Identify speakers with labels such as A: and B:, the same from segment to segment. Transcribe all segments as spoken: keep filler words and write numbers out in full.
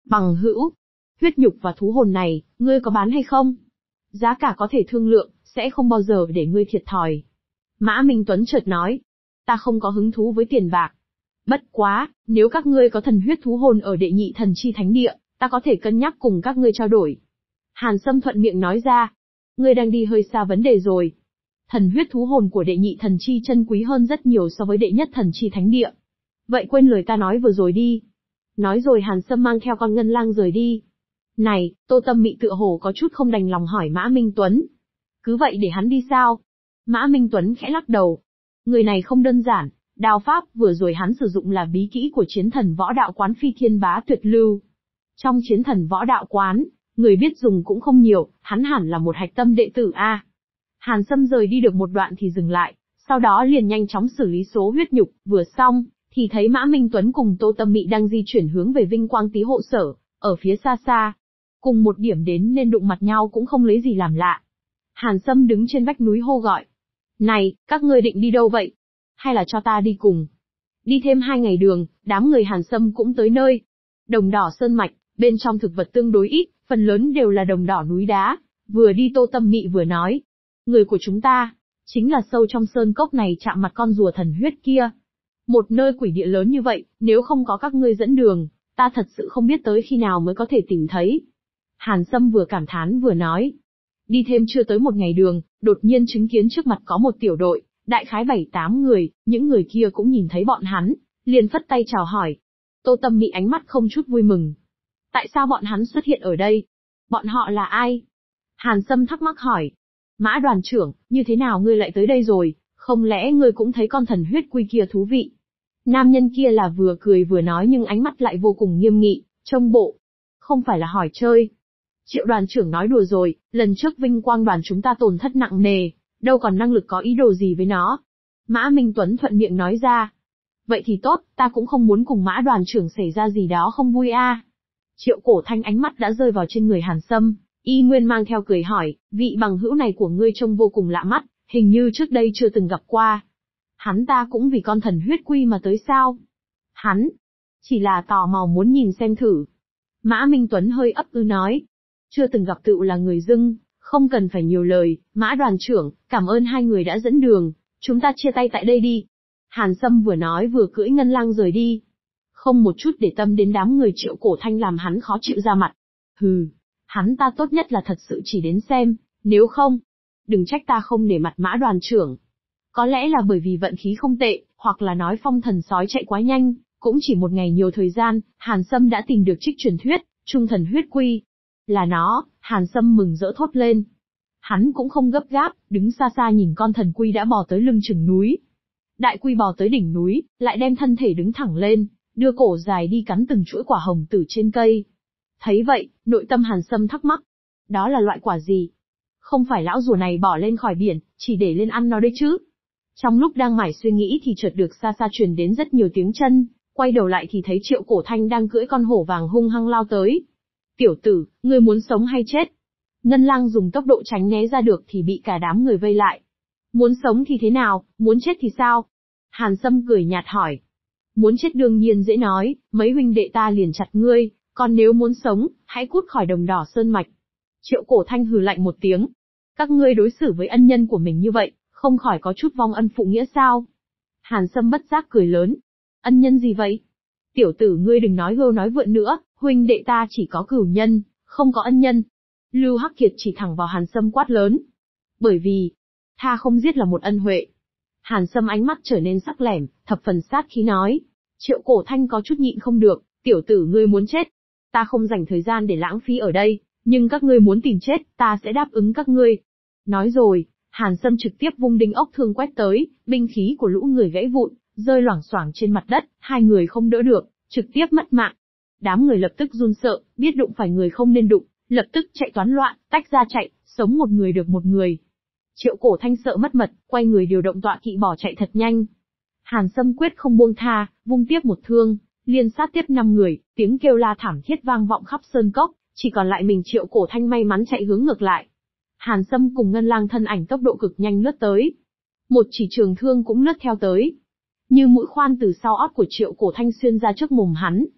A: Bằng hữu, huyết nhục và thú hồn này, ngươi có bán hay không? Giá cả có thể thương lượng, sẽ không bao giờ để ngươi thiệt thòi. Mã Minh Tuấn chợt nói, ta không có hứng thú với tiền bạc. Bất quá, nếu các ngươi có thần huyết thú hồn ở đệ nhị thần chi thánh địa, ta có thể cân nhắc cùng các ngươi trao đổi. Hàn Sâm thuận miệng nói ra, ngươi đang đi hơi xa vấn đề rồi. Thần huyết thú hồn của đệ nhị thần chi chân quý hơn rất nhiều so với đệ nhất thần chi thánh địa. Vậy quên lời ta nói vừa rồi đi. Nói rồi Hàn Sâm mang theo con ngân lang rời đi. Này, Tô Tâm Mị tựa hồ có chút không đành lòng hỏi Mã Minh Tuấn. Cứ vậy để hắn đi sao? Mã Minh Tuấn khẽ lắc đầu. Người này không đơn giản, đao pháp vừa rồi hắn sử dụng là bí kỹ của chiến thần võ đạo quán Phi Thiên Bá Tuyệt Lưu. Trong chiến thần võ đạo quán, người biết dùng cũng không nhiều, hắn hẳn là một hạch tâm đệ tử A. Hàn Sâm rời đi được một đoạn thì dừng lại, sau đó liền nhanh chóng xử lý số huyết nhục, vừa xong, thì thấy Mã Minh Tuấn cùng Tô Tâm Mị đang di chuyển hướng về Vinh Quang Tý hộ sở, ở phía xa xa. Cùng một điểm đến nên đụng mặt nhau cũng không lấy gì làm lạ. Hàn Sâm đứng trên vách núi hô gọi. Này, các ngươi định đi đâu vậy? Hay là cho ta đi cùng? Đi thêm hai ngày đường, đám người Hàn Sâm cũng tới nơi. Đồng đỏ sơn mạch, bên trong thực vật tương đối ít, phần lớn đều là đồng đỏ núi đá. Vừa đi Tô Tâm Mị vừa nói. Người của chúng ta, chính là sâu trong sơn cốc này chạm mặt con rùa thần huyết kia. Một nơi quỷ địa lớn như vậy, nếu không có các ngươi dẫn đường, ta thật sự không biết tới khi nào mới có thể tìm thấy. Hàn Sâm vừa cảm thán vừa nói. Đi thêm chưa tới một ngày đường, đột nhiên chứng kiến trước mặt có một tiểu đội, đại khái bảy tám người, những người kia cũng nhìn thấy bọn hắn, liền phất tay chào hỏi. Tô Tâm Mị ánh mắt không chút vui mừng. Tại sao bọn hắn xuất hiện ở đây? Bọn họ là ai? Hàn Sâm thắc mắc hỏi. Mã đoàn trưởng, như thế nào ngươi lại tới đây rồi, không lẽ ngươi cũng thấy con thần huyết quy kia thú vị? Nam nhân kia là vừa cười vừa nói nhưng ánh mắt lại vô cùng nghiêm nghị, trông bộ. Không phải là hỏi chơi. Triệu đoàn trưởng nói đùa rồi, lần trước Vinh Quang đoàn chúng ta tổn thất nặng nề, đâu còn năng lực có ý đồ gì với nó. Mã Minh Tuấn thuận miệng nói ra. Vậy thì tốt, ta cũng không muốn cùng Mã đoàn trưởng xảy ra gì đó không vui a. À. Triệu Cổ Thanh ánh mắt đã rơi vào trên người Hàn Sâm, y nguyên mang theo cười hỏi, vị bằng hữu này của ngươi trông vô cùng lạ mắt, hình như trước đây chưa từng gặp qua. Hắn ta cũng vì con thần huyết quy mà tới sao? Hắn, chỉ là tò mò muốn nhìn xem thử. Mã Minh Tuấn hơi ấp ư nói. Chưa từng gặp tựu là người dưng, không cần phải nhiều lời, Mã đoàn trưởng, cảm ơn hai người đã dẫn đường, chúng ta chia tay tại đây đi. Hàn Sâm vừa nói vừa cưỡi ngân lang rời đi. Không một chút để tâm đến đám người Triệu Cổ Thanh làm hắn khó chịu ra mặt. Hừ, hắn ta tốt nhất là thật sự chỉ đến xem, nếu không, đừng trách ta không nể mặt Mã đoàn trưởng. Có lẽ là bởi vì vận khí không tệ, hoặc là nói phong thần sói chạy quá nhanh, cũng chỉ một ngày nhiều thời gian, Hàn Sâm đã tìm được trích truyền thuyết, trung thần huyết quy. Là nó, Hàn Sâm mừng rỡ thốt lên. Hắn cũng không gấp gáp, đứng xa xa nhìn con thần quy đã bò tới lưng chừng núi. Đại quy bò tới đỉnh núi, lại đem thân thể đứng thẳng lên, đưa cổ dài đi cắn từng chuỗi quả hồng tử trên cây. Thấy vậy, nội tâm Hàn Sâm thắc mắc. Đó là loại quả gì? Không phải lão rùa này bỏ lên khỏi biển, chỉ để lên ăn nó đấy chứ? Trong lúc đang mải suy nghĩ thì chợt được xa xa truyền đến rất nhiều tiếng chân, quay đầu lại thì thấy Triệu Cổ Thanh đang cưỡi con hổ vàng hung hăng lao tới. Tiểu tử, ngươi muốn sống hay chết? Ngân lang dùng tốc độ tránh né ra được thì bị cả đám người vây lại. Muốn sống thì thế nào, muốn chết thì sao? Hàn Sâm cười nhạt hỏi. Muốn chết đương nhiên dễ nói, mấy huynh đệ ta liền chặt ngươi, còn nếu muốn sống, hãy cút khỏi đồng đỏ sơn mạch. Triệu Cổ Thanh hừ lạnh một tiếng. Các ngươi đối xử với ân nhân của mình như vậy, không khỏi có chút vong ân phụ nghĩa sao? Hàn Sâm bất giác cười lớn. Ân nhân gì vậy? Tiểu tử ngươi đừng nói gâu nói vượn nữa, huynh đệ ta chỉ có cửu nhân, không có ân nhân. Lưu Hắc Kiệt chỉ thẳng vào Hàn Sâm quát lớn. Bởi vì, tha không giết là một ân huệ. Hàn Sâm ánh mắt trở nên sắc lẻm, thập phần sát khí nói. Triệu Cổ Thanh có chút nhịn không được, tiểu tử ngươi muốn chết. Ta không dành thời gian để lãng phí ở đây, nhưng các ngươi muốn tìm chết, ta sẽ đáp ứng các ngươi. Nói rồi, Hàn Sâm trực tiếp vung đinh ốc thương quét tới, binh khí của lũ người gãy vụn, rơi loảng xoảng trên mặt đất, hai người không đỡ được, trực tiếp mất mạng. Đám người lập tức run sợ, biết đụng phải người không nên đụng, lập tức chạy toán loạn, tách ra chạy, sống một người được một người. Triệu Cổ Thanh sợ mất mật, quay người điều động tọa kỵ bỏ chạy thật nhanh. Hàn Sâm quyết không buông tha, vung tiếp một thương, liên sát tiếp năm người, tiếng kêu la thảm thiết vang vọng khắp sơn cốc, chỉ còn lại mình Triệu Cổ Thanh may mắn chạy hướng ngược lại. Hàn Sâm cùng Ngân Lang thân ảnh tốc độ cực nhanh lướt tới. Một chỉ trường thương cũng lướt theo tới. Như mũi khoan từ sau ót của Triệu Cổ Thanh xuyên ra trước mồm hắn.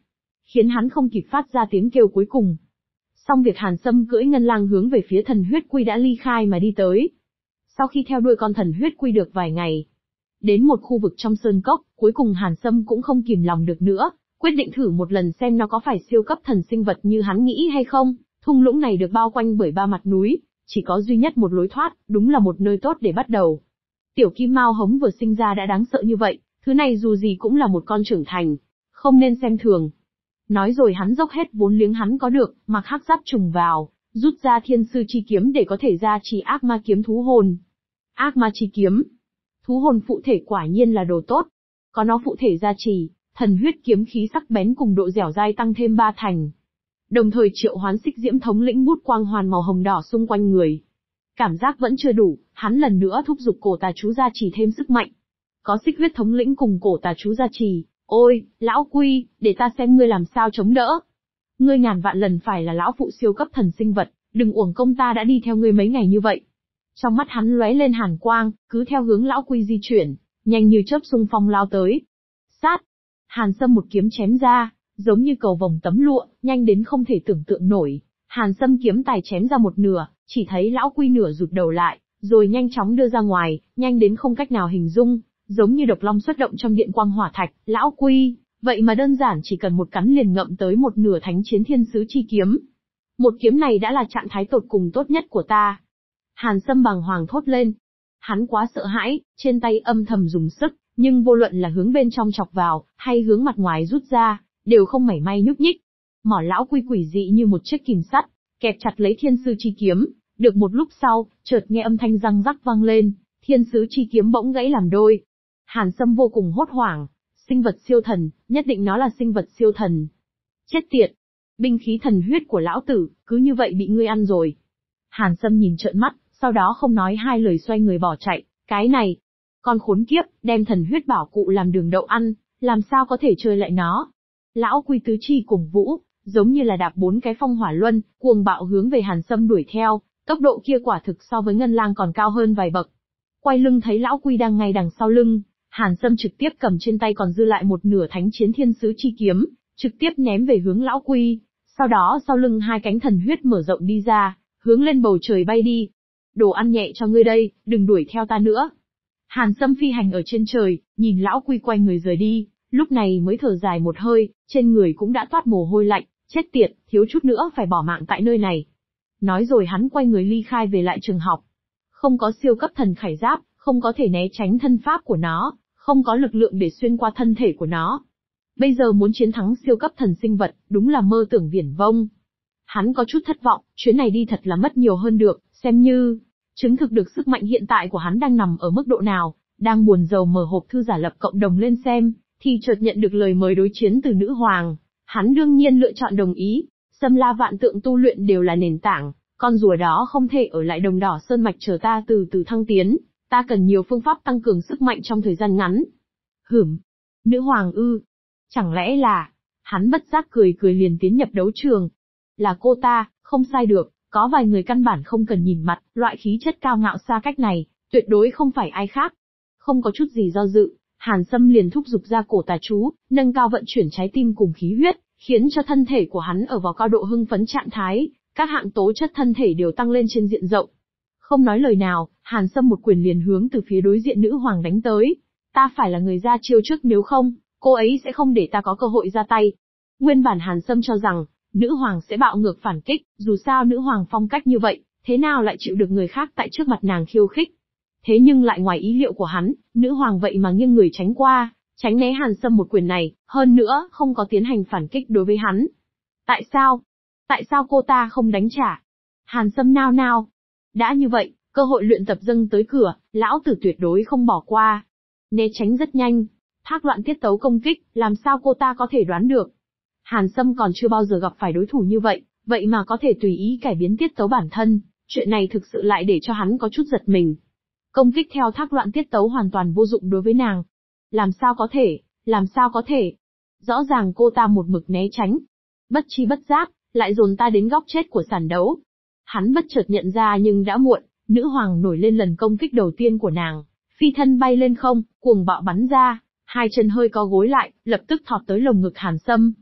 A: khiến hắn không kịp phát ra tiếng kêu cuối cùng. Xong việc Hàn Sâm cưỡi ngân lang hướng về phía thần huyết quy đã ly khai mà đi tới. Sau khi theo đuôi con thần huyết quy được vài ngày, đến một khu vực trong sơn cốc, cuối cùng Hàn Sâm cũng không kìm lòng được nữa, quyết định thử một lần xem nó có phải siêu cấp thần sinh vật như hắn nghĩ hay không. Thung lũng này được bao quanh bởi ba mặt núi, chỉ có duy nhất một lối thoát, đúng là một nơi tốt để bắt đầu. Tiểu Kim Mao Hống vừa sinh ra đã đáng sợ như vậy, thứ này dù gì cũng là một con trưởng thành, không nên xem thường. Nói rồi hắn dốc hết vốn liếng hắn có được, mặc hắc giáp trùng vào, rút ra thiên sư chi kiếm để có thể ra trì ác ma kiếm thú hồn. Ác ma chi kiếm, thú hồn phụ thể quả nhiên là đồ tốt. Có nó phụ thể gia trì, thần huyết kiếm khí sắc bén cùng độ dẻo dai tăng thêm ba thành. Đồng thời triệu hoán xích diễm thống lĩnh bút quang hoàn màu hồng đỏ xung quanh người. Cảm giác vẫn chưa đủ, hắn lần nữa thúc giục cổ tà chú gia trì thêm sức mạnh. Có xích huyết thống lĩnh cùng cổ tà chú gia trì, ôi, lão Quy, để ta xem ngươi làm sao chống đỡ. Ngươi ngàn vạn lần phải là lão phụ siêu cấp thần sinh vật, đừng uổng công ta đã đi theo ngươi mấy ngày như vậy. Trong mắt hắn lóe lên hàn quang, cứ theo hướng lão Quy di chuyển, nhanh như chớp xung phong lao tới. Sát! Hàn Sâm một kiếm chém ra, giống như cầu vồng tấm lụa, nhanh đến không thể tưởng tượng nổi. Hàn Sâm kiếm tài chém ra một nửa, chỉ thấy lão Quy nửa rụt đầu lại, rồi nhanh chóng đưa ra ngoài, nhanh đến không cách nào hình dung, giống như độc long xuất động trong điện quang hỏa thạch. Lão Quy, vậy mà đơn giản chỉ cần một cắn liền ngậm tới một nửa thánh chiến thiên sứ chi kiếm. Một kiếm này đã là trạng thái tột cùng tốt nhất của ta. Hàn Sâm bàng hoàng thốt lên. Hắn quá sợ hãi, trên tay âm thầm dùng sức, nhưng vô luận là hướng bên trong chọc vào, hay hướng mặt ngoài rút ra, đều không mảy may nhúc nhích. Mỏ lão Quy quỷ dị như một chiếc kìm sắt, kẹp chặt lấy thiên sư chi kiếm. Được một lúc sau, chợt nghe âm thanh răng rắc vang lên, thiên sứ chi kiếm bỗng gãy làm đôi. Hàn Sâm vô cùng hốt hoảng, sinh vật siêu thần, nhất định nó là sinh vật siêu thần. Chết tiệt! Binh khí thần huyết của lão tử, cứ như vậy bị ngươi ăn rồi. Hàn Sâm nhìn trợn mắt, sau đó không nói hai lời xoay người bỏ chạy, cái này, con khốn kiếp, đem thần huyết bảo cụ làm đường đậu ăn, làm sao có thể chơi lại nó. Lão Quy tứ chi cuồng vũ, giống như là đạp bốn cái phong hỏa luân, cuồng bạo hướng về Hàn Sâm đuổi theo, tốc độ kia quả thực so với ngân lang còn cao hơn vài bậc. Quay lưng thấy lão Quy đang ngay đằng sau lưng, Hàn Sâm trực tiếp cầm trên tay còn dư lại một nửa thánh chiến thiên sứ chi kiếm, trực tiếp ném về hướng lão Quy, sau đó sau lưng hai cánh thần huyết mở rộng đi ra, hướng lên bầu trời bay đi. Đồ ăn nhẹ cho ngươi đây, đừng đuổi theo ta nữa. Hàn Sâm phi hành ở trên trời, nhìn lão Quy quay người rời đi, lúc này mới thở dài một hơi, trên người cũng đã toát mồ hôi lạnh, chết tiệt, thiếu chút nữa phải bỏ mạng tại nơi này. Nói rồi hắn quay người ly khai về lại trường học. Không có siêu cấp thần khải giáp, không có thể né tránh thân pháp của nó, không có lực lượng để xuyên qua thân thể của nó. Bây giờ muốn chiến thắng siêu cấp thần sinh vật, đúng là mơ tưởng viển vông. Hắn có chút thất vọng, chuyến này đi thật là mất nhiều hơn được, xem như chứng thực được sức mạnh hiện tại của hắn đang nằm ở mức độ nào. Đang buồn rầu mở hộp thư giả lập cộng đồng lên xem, thì chợt nhận được lời mời đối chiến từ nữ hoàng. Hắn đương nhiên lựa chọn đồng ý. Xâm La vạn tượng tu luyện đều là nền tảng, con rùa đó không thể ở lại Đồng Đỏ Sơn Mạch chờ ta từ từ thăng tiến, ta cần nhiều phương pháp tăng cường sức mạnh trong thời gian ngắn. Hửm, nữ hoàng ư? Chẳng lẽ là... Hắn bất giác cười cười liền tiến nhập đấu trường. Là cô ta, không sai được, có vài người căn bản không cần nhìn mặt, loại khí chất cao ngạo xa cách này, tuyệt đối không phải ai khác. Không có chút gì do dự, Hàn Sâm liền thúc giục ra cổ tà chú, nâng cao vận chuyển trái tim cùng khí huyết, khiến cho thân thể của hắn ở vào cao độ hưng phấn trạng thái, các hạng tố chất thân thể đều tăng lên trên diện rộng. Không nói lời nào, Hàn Sâm một quyền liền hướng từ phía đối diện nữ hoàng đánh tới. Ta phải là người ra chiêu trước, nếu không, cô ấy sẽ không để ta có cơ hội ra tay. Nguyên bản Hàn Sâm cho rằng, nữ hoàng sẽ bạo ngược phản kích, dù sao nữ hoàng phong cách như vậy, thế nào lại chịu được người khác tại trước mặt nàng khiêu khích. Thế nhưng lại ngoài ý liệu của hắn, nữ hoàng vậy mà nghiêng người tránh qua, tránh né Hàn Sâm một quyền này, hơn nữa, không có tiến hành phản kích đối với hắn. Tại sao? Tại sao cô ta không đánh trả? Hàn Sâm nao nao. Đã như vậy, cơ hội luyện tập dâng tới cửa, lão tử tuyệt đối không bỏ qua. Né tránh rất nhanh, thác loạn tiết tấu công kích, làm sao cô ta có thể đoán được? Hàn Sâm còn chưa bao giờ gặp phải đối thủ như vậy, vậy mà có thể tùy ý cải biến tiết tấu bản thân, chuyện này thực sự lại để cho hắn có chút giật mình. Công kích theo thác loạn tiết tấu hoàn toàn vô dụng đối với nàng. Làm sao có thể, làm sao có thể? Rõ ràng cô ta một mực né tránh. Bất chi bất giác, lại dồn ta đến góc chết của sàn đấu. Hắn bất chợt nhận ra nhưng đã muộn, nữ hoàng nổi lên lần công kích đầu tiên của nàng, phi thân bay lên không, cuồng bạo bắn ra, hai chân hơi co gối lại, lập tức thọt tới lồng ngực Hàn Sâm.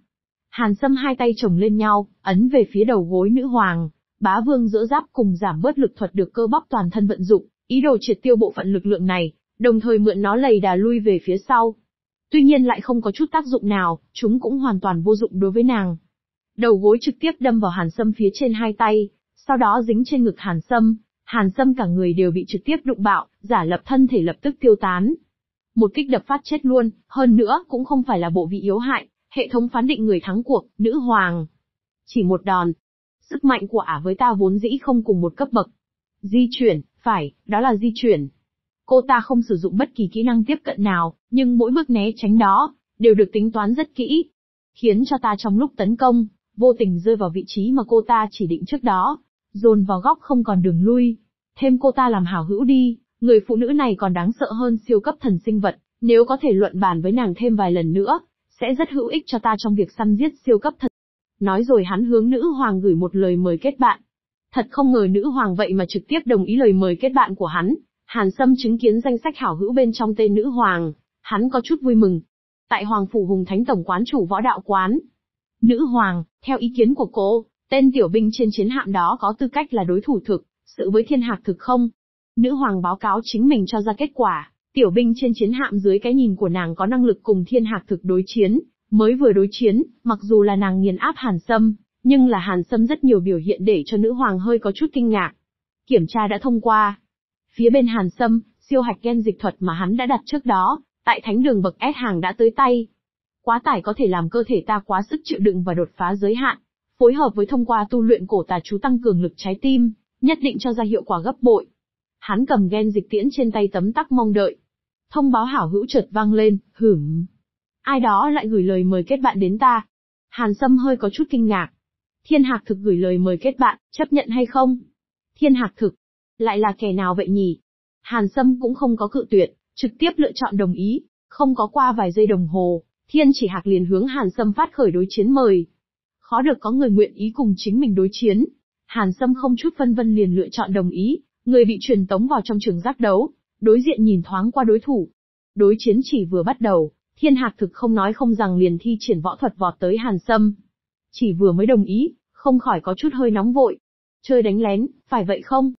A: Hàn Sâm hai tay chồng lên nhau, ấn về phía đầu gối nữ hoàng. Bá vương giữa giáp cùng giảm bớt lực thuật được cơ bắp toàn thân vận dụng, ý đồ triệt tiêu bộ phận lực lượng này, đồng thời mượn nó lầy đà lui về phía sau. Tuy nhiên lại không có chút tác dụng nào, chúng cũng hoàn toàn vô dụng đối với nàng. Đầu gối trực tiếp đâm vào Hàn Sâm phía trên hai tay, sau đó dính trên ngực Hàn Sâm, Hàn Sâm cả người đều bị trực tiếp đụng bạo, giả lập thân thể lập tức tiêu tán. Một kích đập phát chết luôn, hơn nữa cũng không phải là bộ vị yếu hại, hệ thống phán định người thắng cuộc, nữ hoàng. Chỉ một đòn. Sức mạnh của ả với ta vốn dĩ không cùng một cấp bậc. Di chuyển, phải, đó là di chuyển. Cô ta không sử dụng bất kỳ kỹ năng tiếp cận nào, nhưng mỗi bước né tránh đó, đều được tính toán rất kỹ. Khiến cho ta trong lúc tấn công, vô tình rơi vào vị trí mà cô ta chỉ định trước đó, dồn vào góc không còn đường lui. Thêm cô ta làm hảo hữu đi, người phụ nữ này còn đáng sợ hơn siêu cấp thần sinh vật, nếu có thể luận bàn với nàng thêm vài lần nữa, sẽ rất hữu ích cho ta trong việc săn giết siêu cấp thần. Nói rồi hắn hướng nữ hoàng gửi một lời mời kết bạn. Thật không ngờ nữ hoàng vậy mà trực tiếp đồng ý lời mời kết bạn của hắn. Hàn Sâm chứng kiến danh sách hảo hữu bên trong tên nữ hoàng, hắn có chút vui mừng. Tại Hoàng Phủ Hùng Thánh Tổng quán chủ võ đạo quán. Nữ hoàng, theo ý kiến của cô, tên tiểu binh trên chiến hạm đó có tư cách là đối thủ thực, sự với thiên hạc thực không? Nữ hoàng báo cáo chính mình cho ra kết quả, tiểu binh trên chiến hạm dưới cái nhìn của nàng có năng lực cùng thiên hạc thực đối chiến. Mới vừa đối chiến, mặc dù là nàng nghiền áp Hàn Sâm, nhưng là Hàn Sâm rất nhiều biểu hiện để cho nữ hoàng hơi có chút kinh ngạc. Kiểm tra đã thông qua. Phía bên Hàn Sâm, siêu hạch gen dịch thuật mà hắn đã đặt trước đó, tại thánh đường bậc S hàng đã tới tay. Quá tải có thể làm cơ thể ta quá sức chịu đựng và đột phá giới hạn, phối hợp với thông qua tu luyện cổ tà chú tăng cường lực trái tim, nhất định cho ra hiệu quả gấp bội. Hắn cầm gen dịch tiễn trên tay tấm tắc mong đợi. Thông báo hảo hữu chợt vang lên, hửm. Ai đó lại gửi lời mời kết bạn đến ta. Hàn Sâm hơi có chút kinh ngạc. Thiên hạc thực gửi lời mời kết bạn, chấp nhận hay không? Thiên hạc thực, lại là kẻ nào vậy nhỉ? Hàn Sâm cũng không có cự tuyệt, trực tiếp lựa chọn đồng ý. Không có qua vài giây đồng hồ, Thiên chỉ hạc liền hướng Hàn Sâm phát khởi đối chiến mời. Khó được có người nguyện ý cùng chính mình đối chiến. Hàn Sâm không chút phân vân liền lựa chọn đồng ý, người bị truyền tống vào trong trường giác đấu, đối diện nhìn thoáng qua đối thủ. Đối chiến chỉ vừa bắt đầu, Thiên hạc thực không nói không rằng liền thi triển võ thuật vọt tới Hàn Sâm. Chỉ vừa mới đồng ý, không khỏi có chút hơi nóng vội. Chơi đánh lén, phải vậy không?